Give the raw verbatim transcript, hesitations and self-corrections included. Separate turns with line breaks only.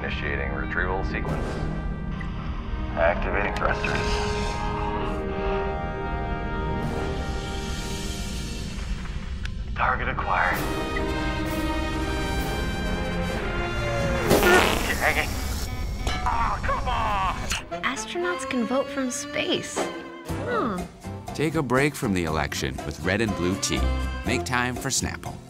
Initiating retrieval sequence. Activating thrusters. Target acquired. Dang it. Oh, come on!
Astronauts can vote from space. Huh.
Take a break from the election with red and blue tea. Make time for Snapple.